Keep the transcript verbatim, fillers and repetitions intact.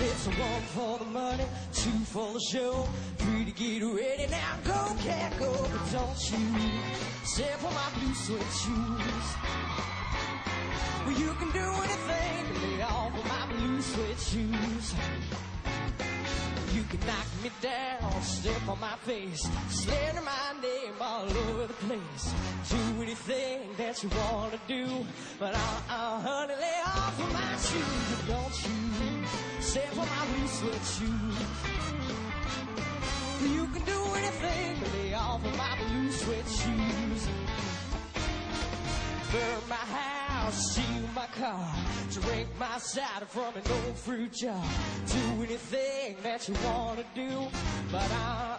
It's a one for the money, two for the show. Three to get ready, now go, can't go. But don't you step on my blue suede shoes. Well, you can do anything to lay off of my blue suede shoes. You can knock me down, step on my face, slander my name all over the place. Do anything that you wanna do, but uh-uh, honey, lay off of my shoes. Don't you step on my blue suede shoes. You can do anything to lay off of my blue suede shoes. Burn my house, steal my car, drink my cider from an old fruit jar. Do anything that you wanna do, but I'm